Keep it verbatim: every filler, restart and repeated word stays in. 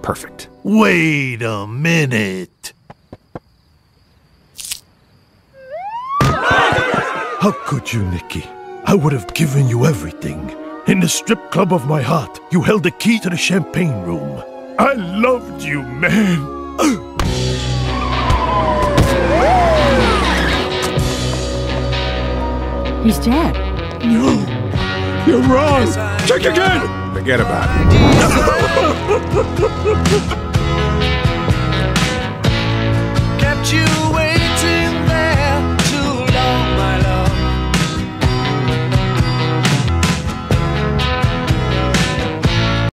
Perfect. Wait a minute. How could you, Nicky? I would have given you everything. In the strip club of my heart, you held the key to the champagne room. I loved you, man. He's dead. No, you're wrong. Check again. Forget about it.